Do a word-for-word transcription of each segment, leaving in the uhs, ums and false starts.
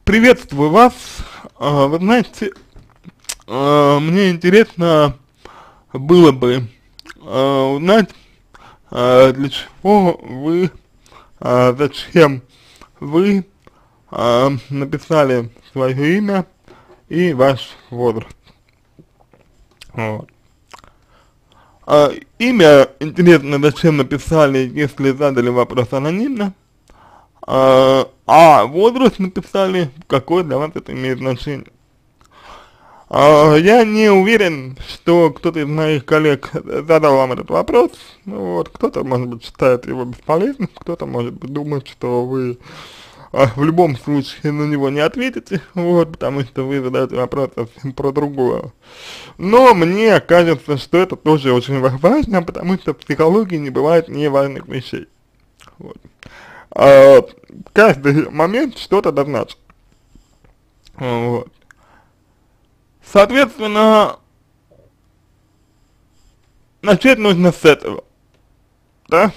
Приветствую вас. А, Вы знаете, а, мне интересно было бы а, узнать, а, для чего вы, а, зачем вы а, написали свое имя и ваш возраст. Вот. А, имя интересно, зачем написали, если задали вопрос анонимно, а, а возраст написали, какой для вас это имеет значение. А, Я не уверен, что кто-то из моих коллег задал вам этот вопрос. Ну вот, кто-то, может быть, считает его бесполезным, кто-то, может быть, думает, что вы а, в любом случае на него не ответите, вот, потому что вы задаете вопрос совсем про другое. Но мне кажется, что это тоже очень важно, потому что в психологии не бывает неважных вещей. Вот. А, Каждый момент что-то дозначит. Вот. Соответственно, начать нужно с этого, да?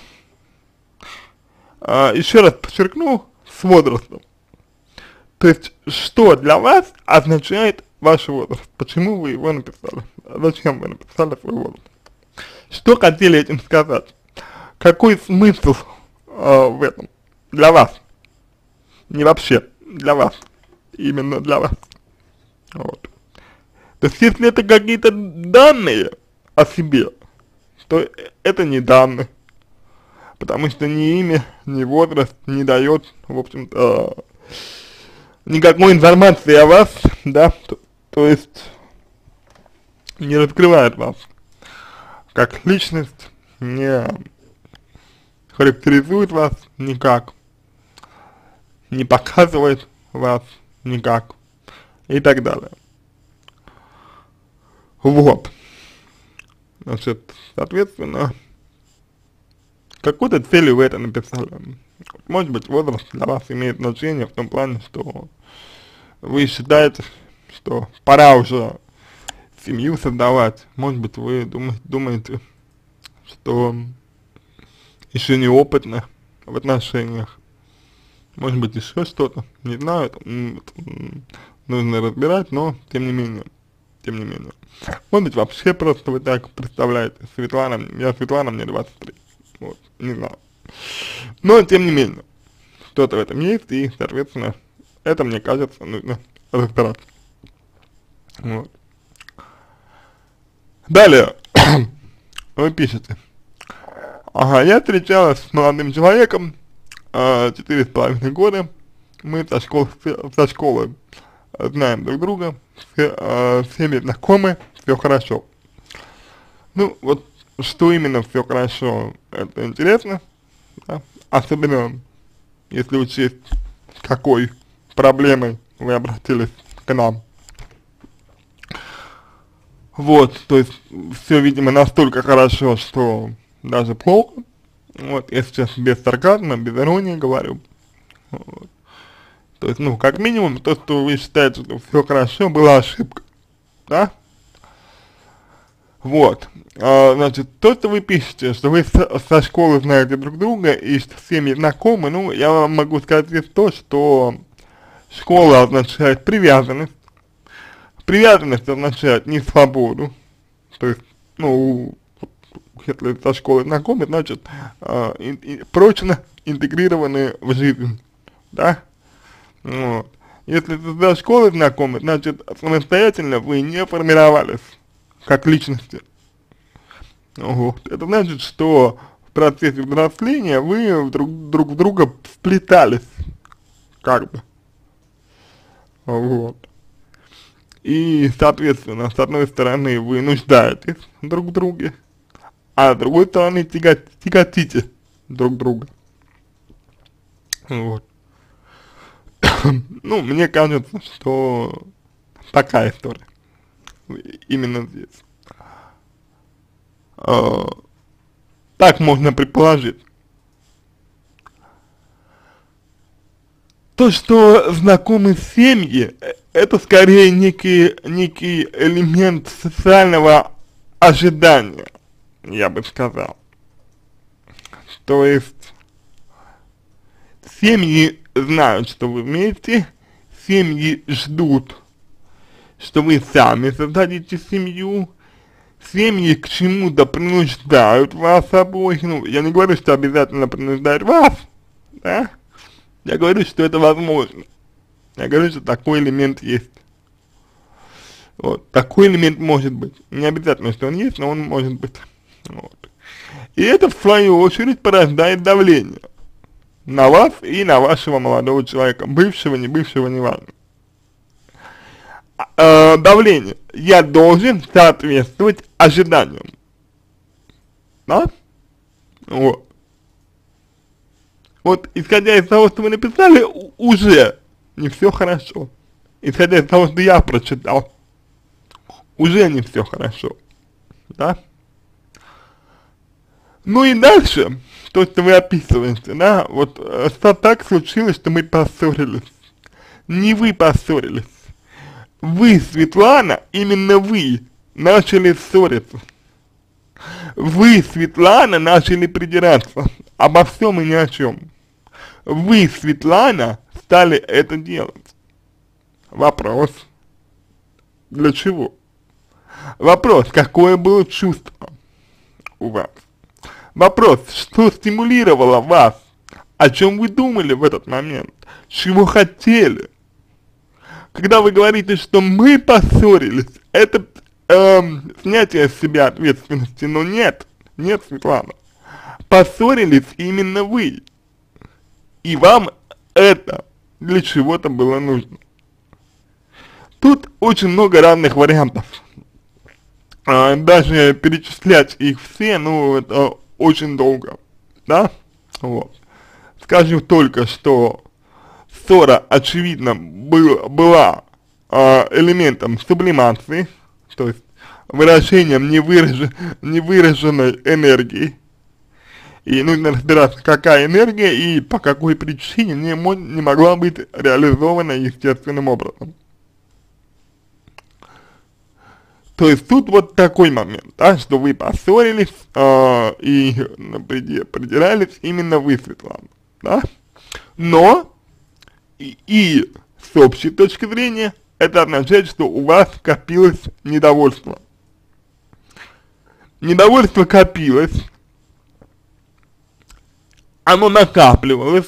А, еще раз подчеркну, с возрастом. То есть, что для вас означает ваш возраст? Почему вы его написали? Зачем вы написали свой возраст? Что хотели этим сказать? Какой смысл а, в этом для вас? Не вообще, для вас. Именно для вас. Вот. То есть, если это какие-то данные о себе, то это не данные, потому что ни имя, ни возраст не дает, в общем-то, никакой информации о вас, да, то, то есть не раскрывает вас как личность, не характеризует вас никак, не показывает вас никак и так далее. Вот. Значит, соответственно, какой-то цели вы это написали. Может быть, возраст для вас имеет значение в том плане, что вы считаете, что пора уже семью создавать. Может быть, вы думаете, думаете что еще неопытны в отношениях. Может быть, еще что-то. Не знаю, это, это нужно разбирать, но тем не менее. Тем не менее. Может быть, вообще просто вы так представляете. Светлана, я Светлана, мне двадцать три. Вот, не знаю. Но, тем не менее, что-то в этом есть, и, соответственно, это, мне кажется, нужно разбирать. Вот. Далее, вы пишете. Ага, я встречалась с молодым человеком, э, четыре с половиной года, мы со школы, со школы знаем друг друга, все, э, всеми знакомы, все хорошо. Ну, вот, что именно все хорошо, это интересно, да? Особенно, если учесть, с какой проблемой вы обратились к нам. Вот, то есть, все, видимо, настолько хорошо, что даже плохо. Вот, я сейчас без сарказма, без иронии говорю. Вот. То есть, ну, как минимум, то, что вы считаете, что все хорошо, была ошибка, да? Вот, а, значит, то, что вы пишете, что вы со, со школы знаете друг друга и что с семьей знакомы, ну, я вам могу сказать здесь то, что школа означает привязанность, привязанность означает не свободу, то есть, ну, если со школой знакомы, значит, а, и, и прочно интегрированы в жизнь, да? Вот. Если со школой знакомы, значит, самостоятельно вы не формировались как личности. Вот. Это значит, что в процессе взросления вы друг, друг в друга вплетались, как бы. Вот. И, соответственно, с одной стороны, вы нуждаетесь друг в друге, а с другой стороны, тяга, тяготите друг друга. Вот. Ну, мне кажется, что такая история. Именно здесь. А, так можно предположить. То, что знакомы семьи, это скорее некий, некий элемент социального ожидания, я бы сказал. То есть, семьи знают, что вы вместе, семьи ждут, что вы сами создадите семью, семьи к чему-то принуждают вас обоих, ну, я не говорю, что обязательно принуждают вас, да, я говорю, что это возможно, я говорю, что такой элемент есть, вот, такой элемент может быть, не обязательно, что он есть, но он может быть, вот, и это, в свою очередь, порождает давление на вас и на вашего молодого человека, бывшего, не бывшего, не важно. Э, давление. Я должен соответствовать ожиданиям. Да? Вот. Вот, исходя из того, что вы написали, уже не все хорошо. Исходя из того, что я прочитал, уже не все хорошо. Да? Ну и дальше, то, что вы описываете, да, вот э, так случилось, что мы поссорились. Не вы поссорились. Вы, Светлана, именно вы начали ссориться. Вы, Светлана, начали придираться обо всем и ни о чем. Вы, Светлана, стали это делать. Вопрос. Для чего? Вопрос, какое было чувство у вас? Вопрос, что стимулировало вас? О чем вы думали в этот момент? Чего хотели? Когда вы говорите, что мы поссорились, это эм, снятие с себя ответственности, но нет, нет, Светлана, поссорились именно вы, и вам это для чего-то было нужно. Тут очень много разных вариантов, а, даже перечислять их все, ну, это очень долго, да, вот. Скажу только, что ссора, очевидно, был, была э, элементом сублимации, то есть выражением невыраж... невыраженной энергии. И нужно разбираться, какая энергия и по какой причине не, не могла быть реализована естественным образом. То есть тут вот такой момент, да, что вы поссорились э, и придирались именно вы, Светлана, да, но И, и с общей точки зрения это означает, что у вас копилось недовольство. Недовольство копилось, оно накапливалось,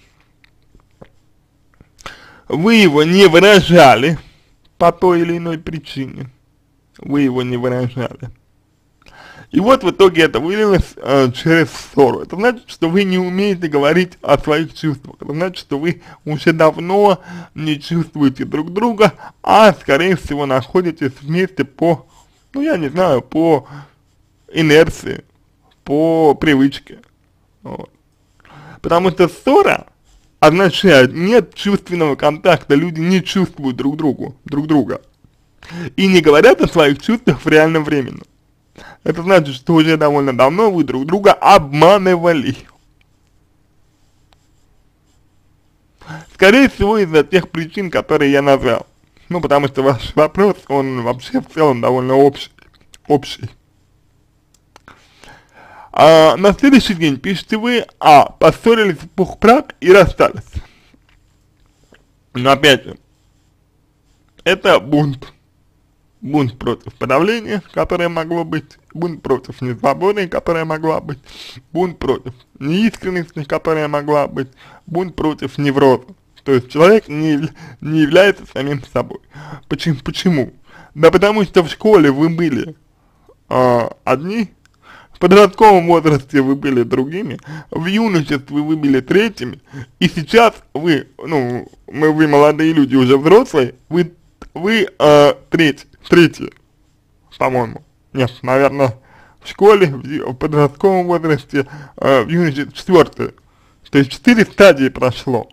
вы его не выражали по той или иной причине, вы его не выражали. И вот в итоге это вылилось э, через ссору. Это значит, что вы не умеете говорить о своих чувствах. Это значит, что вы уже давно не чувствуете друг друга, а скорее всего находитесь вместе по, ну я не знаю, по инерции, по привычке. Вот. Потому что ссора означает, нет чувственного контакта, люди не чувствуют друг другу, друг друга. И не говорят о своих чувствах в реальном времени. Это значит, что уже довольно давно вы друг друга обманывали. Скорее всего, из-за тех причин, которые я назвал. Ну, потому что ваш вопрос, он вообще в целом довольно общий. общий. А на следующий день пишете вы, а, поссорились в пух-прах и расстались. Но опять же, это бунт. Бунт против подавления, которое могло быть, бунт против несвободы, которая могла быть, бунт против неискренности, которая могла быть, бунт против невроза. То есть человек не, не является самим собой. Почему? Почему? Да потому что в школе вы были э, одни, в подростковом возрасте вы были другими, в юношестве вы были третьими, и сейчас вы, ну, мы, вы молодые люди уже взрослые, вы, вы э, треть. Третье, по-моему, нет, наверное, в школе, в, в подростковом возрасте, э, в юности четвертое. То есть четыре стадии прошло.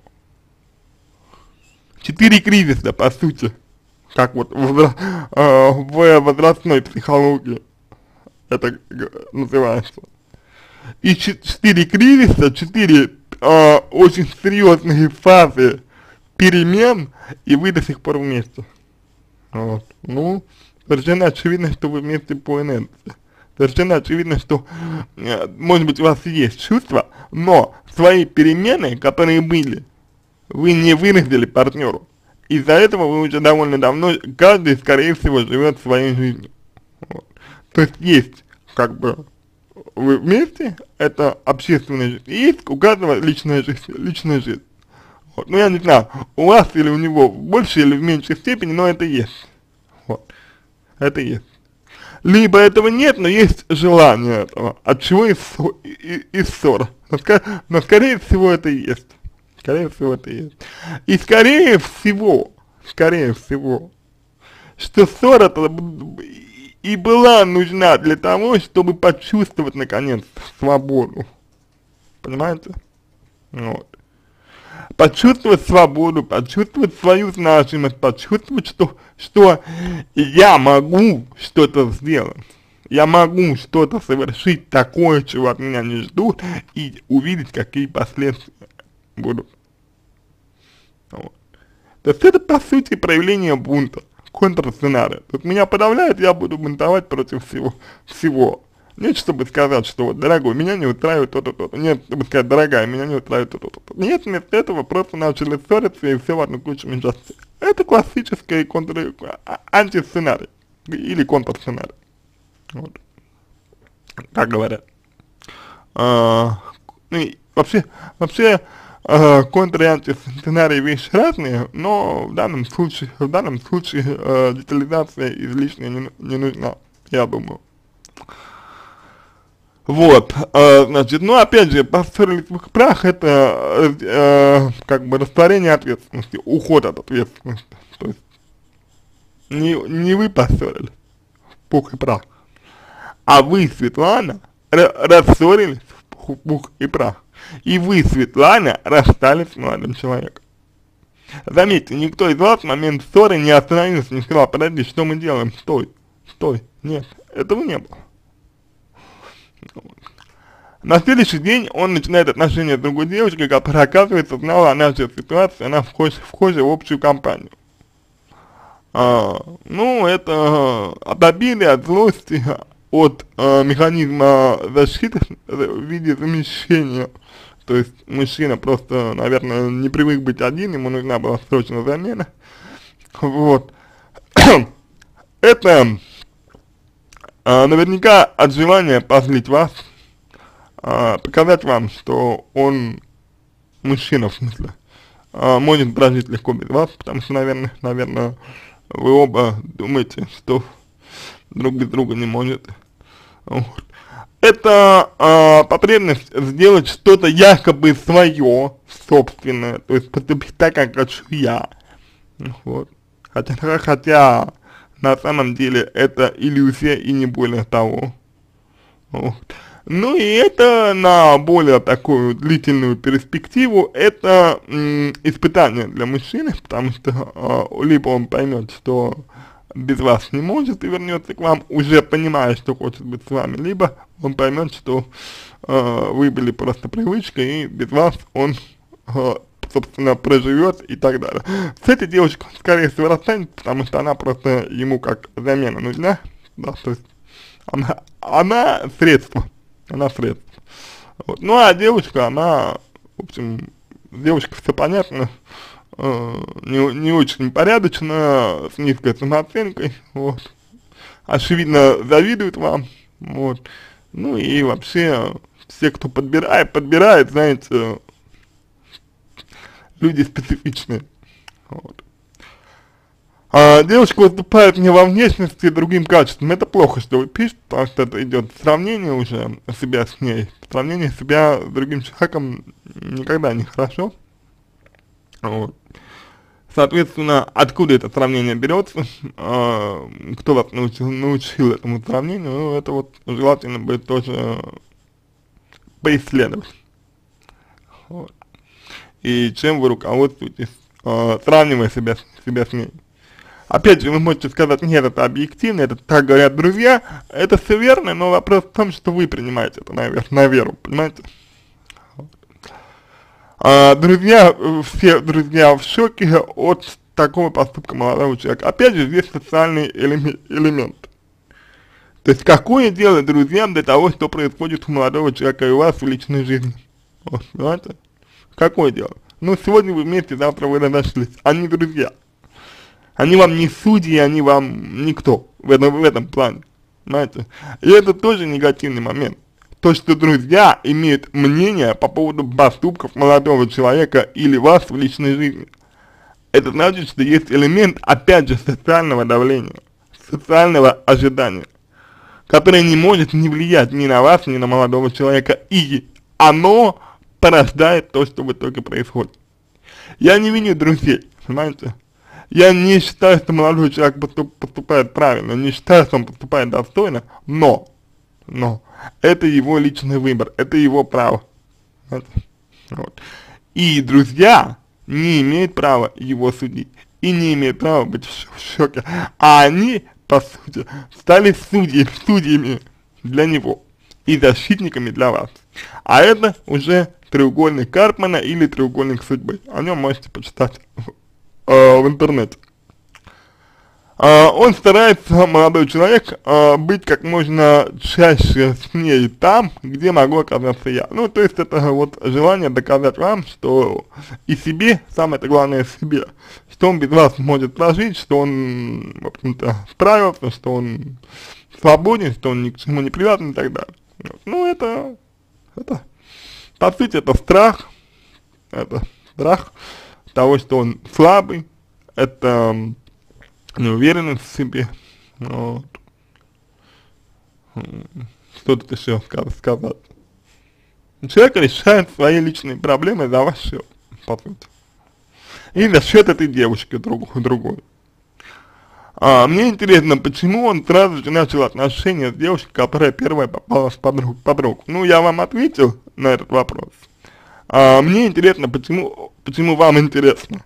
Четыре кризиса, по сути, как вот возра э, в возрастной психологии это называется. И четыре кризиса, четыре э, очень серьезные фазы перемен, и вы до сих пор вместе. Вот. Ну, совершенно очевидно, что вы вместе по инерции. Совершенно очевидно, что, э, может быть, у вас есть чувства, но свои перемены, которые были, вы не выразили партнеру. из-за этого вы уже довольно давно, каждый, скорее всего, живет своей жизнью. Вот. То есть есть, как бы, вы вместе, это общественная жизнь, и есть у каждого личная жизнь, личная жизнь. Вот. Ну, я не знаю, у вас или у него в большей или в меньшей степени, но это есть. Вот. Это есть. Либо этого нет, но есть желание этого, от чего и, и, и ссора. Но, но скорее всего это и есть. Скорее всего это и есть. И скорее всего, скорее всего, что ссора-то и была нужна для того, чтобы почувствовать наконец свободу. Понимаете? Вот. Почувствовать свободу, почувствовать свою значимость, почувствовать, что, что я могу что-то сделать, я могу что-то совершить такое, чего от меня не ждут, и увидеть, какие последствия будут. Вот. То есть это, по сути, проявление бунта, контрсценария. Тут меня подавляют, я буду бунтовать против всего, всего. Нет, чтобы сказать, что вот, дорогой, меня не устраивает то-то, то-то. Нет, чтобы сказать, дорогая, меня не устраивает то-то, то-то. Нет, вместо этого просто начали ссориться и все в одну кучу мешаться. Это классический контр... антисценарий. Или контрсценарий. Вот. Так говорят. А, ну и вообще, вообще, а, контр- и антисценарий вещи разные, но в данном случае, в данном случае а, детализация излишняя не, не нужна, я думаю. Вот, э, значит, ну опять же, поссорились в их прах, это э, как бы растворение ответственности, уход от ответственности. То есть не, не вы поссорились в пух и прах, а вы, Светлана, рассорились в пух и прах. И вы, Светлана, расстались с молодым человеком. Заметьте, никто из вас в момент ссоры не остановился, не сказал, подожди, что мы делаем, стой, стой, нет, этого не было. На следующий день он начинает отношения с другой девушкой, которая, оказывается, знала о нашей ситуации, она вхожа, вхожа в общую компанию. А, ну, это от обиды, от злости, от а, механизма защиты в виде замещения. То есть мужчина просто, наверное, не привык быть один, ему нужна была срочная замена. Вот. Это а, наверняка от желания позлить вас, а, показать вам, что он, мужчина в смысле, а, может прожить легко без вас, потому что, наверное, наверное, вы оба думаете, что друг без друга не можете. Вот. Это а, потребность сделать что-то якобы свое, собственное, то есть поступить так, как хочу я. Вот. Хотя, хотя на самом деле это иллюзия и не более того. Вот. Ну и это на более такую длительную перспективу, это м, испытание для мужчины, потому что э, либо он поймет, что без вас не может и вернется к вам, уже понимая, что хочет быть с вами, либо он поймет, что э, вы были просто привычкой и без вас он, э, собственно, проживет и так далее. С этой девушкой, скорее всего, расстанет, потому что она просто ему как замена нужна, да, то есть она, она средство. Она средство. Вот. Ну а девушка, она, в общем, девушка все понятно, э, не, не очень порядочная, с низкой самооценкой, вот. Очевидно, завидует вам, вот. Ну и вообще, все, кто подбирает, подбирает, знаете, люди специфичные, вот. А девушка выступает не во внешности, другим качеством. Это плохо, что вы пишете, потому что это идет сравнение уже себя с ней. Сравнение себя с другим человеком никогда не хорошо. Вот. Соответственно, откуда это сравнение берется, а, кто вас научил, научил этому сравнению, ну, это вот желательно бы тоже поисследовать. Вот. И чем вы руководствуетесь, а, сравнивая себя, себя с ней. Опять же, вы можете сказать, нет, это объективно, это так говорят друзья, это все верно, но вопрос в том, что вы принимаете это на, на веру, понимаете? А, друзья, все друзья в шоке от такого поступка молодого человека. Опять же, здесь социальный элемент. То есть, какое дело друзьям до того, что происходит у молодого человека и у вас в личной жизни? Вот, понимаете? Какое дело? Ну, сегодня вы вместе, завтра вы разошлись, они друзья. Они вам не судьи, они вам никто в этом, в этом плане, понимаете? И это тоже негативный момент. То, что друзья имеют мнение по поводу поступков молодого человека или вас в личной жизни. Это значит, что есть элемент, опять же, социального давления, социального ожидания, которое не может не влиять ни на вас, ни на молодого человека, и оно порождает то, что в итоге происходит. Я не виню друзей, понимаете? Я не считаю, что молодой человек поступ, поступает правильно, не считаю, что он поступает достойно, но, но, это его личный выбор, это его право. Вот. И друзья не имеют права его судить, и не имеют права быть в шоке, а они, по сути, стали судьями, судьями для него и защитниками для вас. А это уже треугольник Карпмана или треугольник судьбы. О нем можете почитать э, в интернете. Э, он старается, молодой человек, э, быть как можно чаще с ней там, где могу оказаться я. Ну, то есть это вот желание доказать вам, что и себе, самое-то главное себе, что он без вас может прожить, что он, в общем-то, справился, что он свободен, что он ни к чему не привязан и так далее. Вот. Ну, это, это, по сути, это страх, это страх того, что он слабый, это неуверенность в себе, вот. Что тут еще сказать? Человек решает свои личные проблемы за ваш счет, по сути. И за счет этой девушки другой. другой. А, мне интересно, почему он сразу же начал отношения с девушкой, которая первая попалась под руку, под руку. Ну, я вам ответил на этот вопрос. А, мне интересно, почему, почему вам интересно.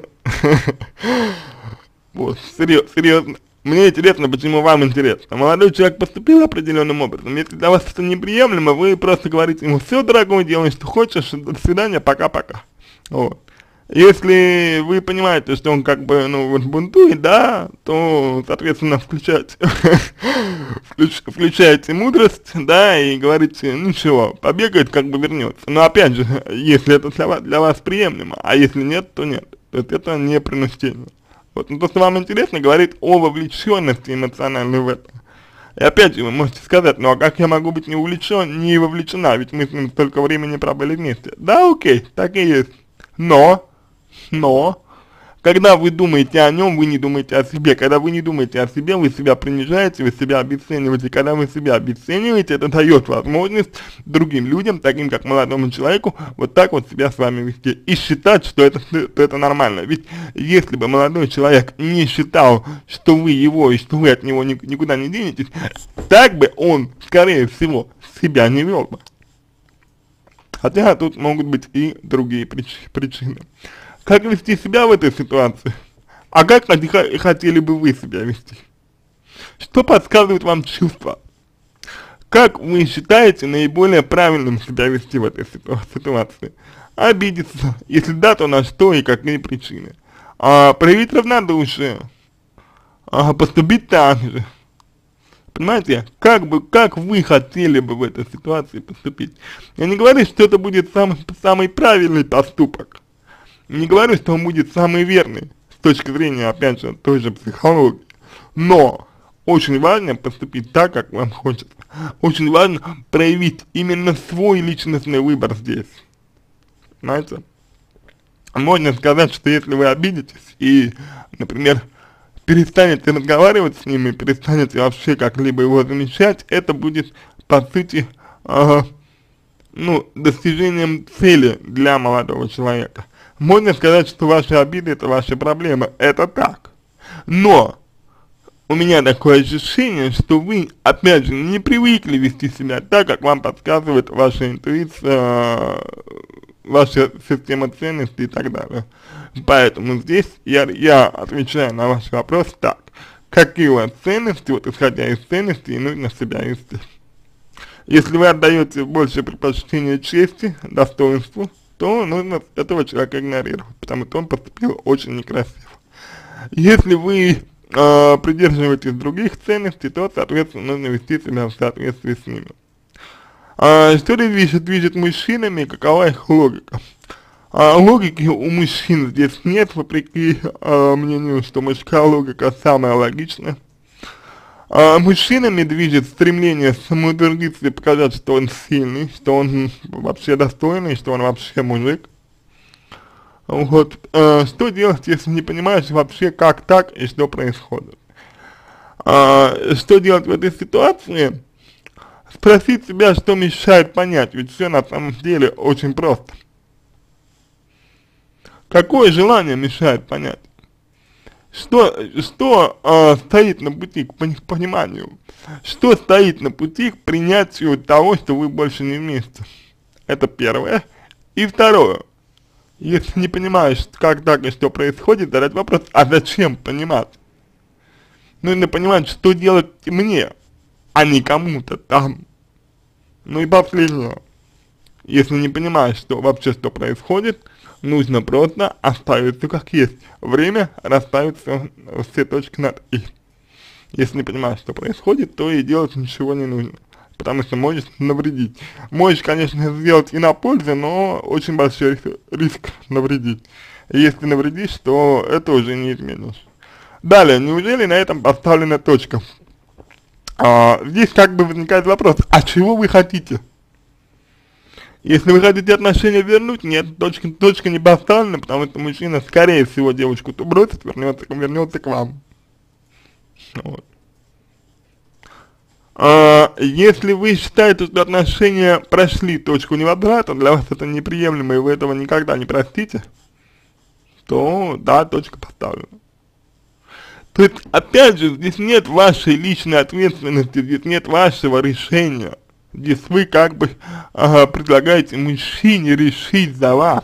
Вот, серьезно. Мне интересно, почему вам интересно. Молодой человек поступил определенным образом. Если для вас это неприемлемо, вы просто говорите ему: все, дорогой, делай, что хочешь, до свидания, пока-пока. Вот. Если вы понимаете, что он как бы, ну, вот бунтует, да, то, соответственно, включайте, Включ, включайте мудрость, да, и говорите: ничего, побегает, как бы вернется. Но опять же, если это для вас, для вас приемлемо, а если нет, то нет. То есть это не принуждение. Вот, ну, то, что вам интересно, говорит о вовлеченности эмоциональной в это. И опять же, вы можете сказать: ну а как я могу быть не увлечен, не вовлечена, ведь мы с ним столько времени пробыли вместе. Да, окей, так и есть. Но, но, когда вы думаете о нем, вы не думаете о себе. Когда вы не думаете о себе, вы себя принижаете, вы себя обесцениваете. Когда вы себя обесцениваете, это дает возможность другим людям, таким как молодому человеку, вот так вот себя с вами вести. И считать, что это, что это нормально. Ведь если бы молодой человек не считал, что вы его и что вы от него никуда не денетесь, так бы он, скорее всего, себя не вел бы. Хотя тут могут быть и другие причины. Как вести себя в этой ситуации? А как хотели бы вы себя вести? Что подсказывает вам чувство? Как вы считаете наиболее правильным себя вести в этой ситуации? Обидеться? Если да, то на что и какие причины? А, проявить равнодушие? А, поступить так же? Понимаете, как бы, как вы хотели бы в этой ситуации поступить? Я не говорю, что это будет самый, самый правильный поступок. Не говорю, что он будет самый верный с точки зрения, опять же, той же психологии. Но очень важно поступить так, как вам хочется. Очень важно проявить именно свой личностный выбор здесь. Понимаете? Можно сказать, что если вы обидитесь и, например, перестанете разговаривать с ними, перестанете вообще как-либо его замечать, это будет, по сути, э, ну, достижением цели для молодого человека. Можно сказать, что ваши обиды — это ваши проблемы, это так. Но у меня такое ощущение, что вы, опять же, не привыкли вести себя так, как вам подсказывает ваша интуиция, ваша система ценностей и так далее. Поэтому здесь я, я отвечаю на ваш вопрос так: какие у вас ценности, вот исходя из ценностей, нужно себя вести. Если вы отдаете больше предпочтения чести, достоинству, то нужно этого человека игнорировать, потому что он поступил очень некрасиво. Если вы э, придерживаетесь других ценностей, то, соответственно, нужно вести себя в соответствии с ними. А, что движет, движет мужчинами, какова их логика? А, логики у мужчин здесь нет, вопреки а, мнению, что мужская логика самая логичная. А, мужчинами движет стремление самоутвердиться и показать, что он сильный, что он вообще достойный, что он вообще мужик. Вот, а, что делать, если не понимаешь вообще, как так и что происходит? А, что делать в этой ситуации? Спросить себя, что мешает понять, ведь все на самом деле очень просто. Какое желание мешает понять? Что, что э, стоит на пути к пониманию? Что стоит на пути к принятию того, что вы больше не вместе? Это первое. И второе. Если не понимаешь, как так и что происходит, задать вопрос, а зачем понимать? Нужно понимать, что делать мне, а не кому-то там. Ну и последнее. Если не понимаешь, что вообще что происходит, нужно просто оставить все как есть. Время расставить все, все точки над «и». Если не понимаешь, что происходит, то и делать ничего не нужно, потому что можешь навредить. Можешь, конечно, сделать и на пользу, но очень большой риск, риск навредить. И если навредишь, то это уже не изменишь. Далее, неужели на этом поставлена точка? А, здесь как бы возникает вопрос, а чего вы хотите? Если вы хотите отношения вернуть, нет, точка, точка не поставлена, потому что мужчина, скорее всего, девушку-то бросит, вернется, вернется к вам. Вот. А, если вы считаете, что отношения прошли точку невозврата, для вас это неприемлемо, и вы этого никогда не простите, то да, точка поставлена. То есть, опять же, здесь нет вашей личной ответственности, здесь нет вашего решения. Здесь вы как бы ага, предлагаете мужчине решить за вас.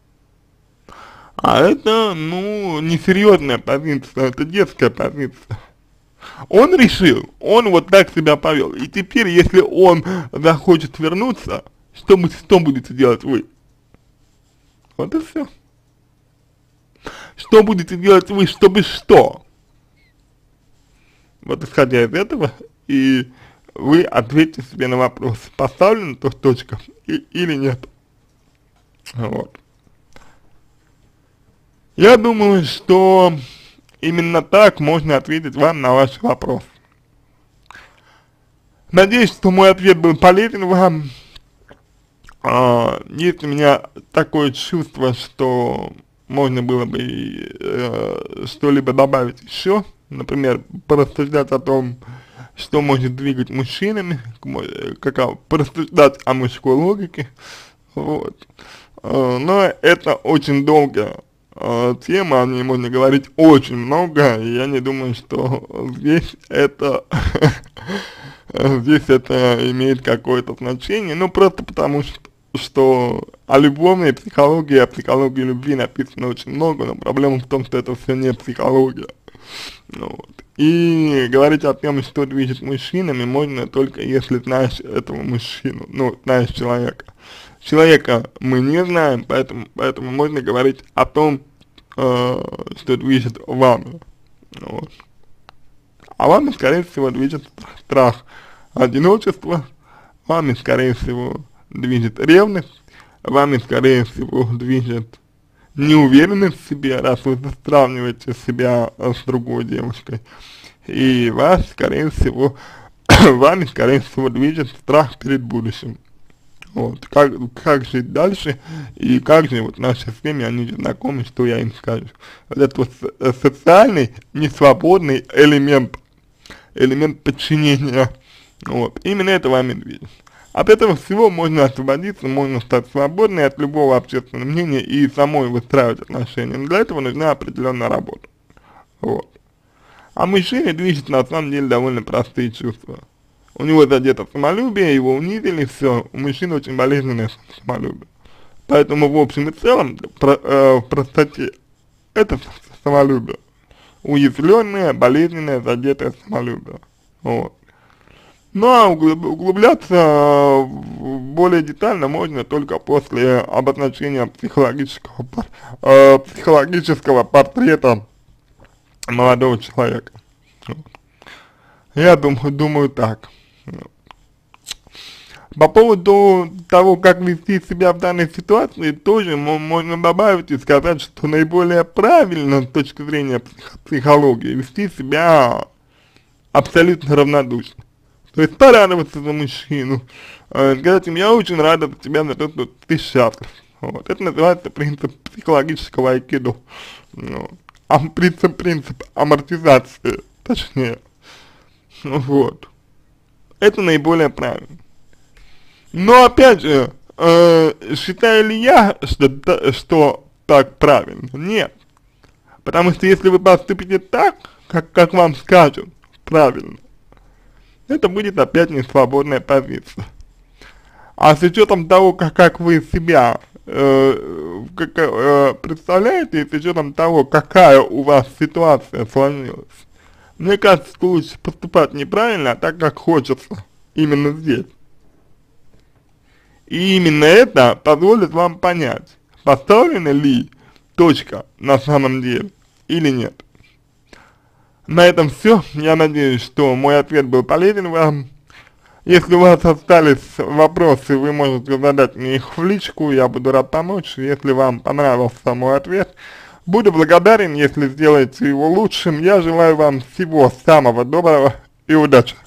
А это, ну, несерьезная позиция, это детская позиция. Он решил, он вот так себя повел. И теперь, если он захочет вернуться, что, что будете делать вы? Вот и все. Что будете делать вы, чтобы что? Вот исходя из этого, и вы ответьте себе на вопрос, поставлена то точка и, или нет. Вот. Я думаю, что именно так можно ответить вам на ваш вопрос. Надеюсь, что мой ответ был полезен вам. А, есть у меня такое чувство, что можно было бы э, что-либо добавить еще. Например, порассуждать о том, что может двигать мужчинами, как, порассуждать о мужской логике, вот. Но это очень долгая э, тема, о ней можно говорить очень много, и я не думаю, что здесь это, здесь это имеет какое-то значение, ну просто потому что, что о любовной психологии, о психологии любви написано очень много, но проблема в том, что это все не психология. Ну, вот. И говорить о том, что движет мужчинами, можно только если знаешь этого мужчину, ну, знаешь человека. Человека мы не знаем, поэтому, поэтому можно говорить о том, э, что движет вами. Вот. А вами, скорее всего, движет страх одиночества, вами, скорее всего, движет ревность, вами, скорее всего, движет неуверенность в себе, раз вы сравниваете себя с другой девушкой, и вас, скорее всего, вами, скорее всего, движет страх перед будущим. Вот, как, как жить дальше, и как же вот наши семьи, они же знакомы, что я им скажу. Вот это вот социальный, несвободный элемент, элемент подчинения, вот, именно это вами движет. От этого всего можно освободиться, можно стать свободной от любого общественного мнения и самой выстраивать отношения. Но для этого нужна определенная работа. Вот. А мужчине движет на самом деле довольно простые чувства. У него задето самолюбие, его унизили, все. У мужчины очень болезненное самолюбие. Поэтому в общем и целом, про, э, в простоте, это самолюбие. Уязвленное, болезненное, задетое самолюбие. Вот. Ну а углубляться более детально можно только после обозначения психологического, э, психологического портрета молодого человека. Я думаю, думаю так. По поводу того, как вести себя в данной ситуации, тоже можно добавить и сказать, что наиболее правильно с точки зрения псих психологии вести себя абсолютно равнодушно. То есть порадоваться за мужчину, э, сказать им: я очень рада за тебя, за то, что ты счастлив. Вот. Это называется принцип психологического айкидо. Вот. А принцип, принцип амортизации, точнее. Вот. Это наиболее правильно. Но опять же, э, считаю ли я, что, что так правильно? Нет. Потому что если вы поступите так, как, как вам скажут правильно, это будет опять не свободная позиция. А с учетом того, как, как вы себя э, как, э, представляете, и с учетом того, какая у вас ситуация сложилась, мне кажется, что лучше поступать неправильно, а так, как хочется именно здесь. И именно это позволит вам понять, поставлена ли точка на самом деле или нет. На этом все. Я надеюсь, что мой ответ был полезен вам. Если у вас остались вопросы, вы можете задать мне их в личку, я буду рад помочь. Если вам понравился мой ответ, буду благодарен, если сделаете его лучшим. Я желаю вам всего самого доброго и удачи.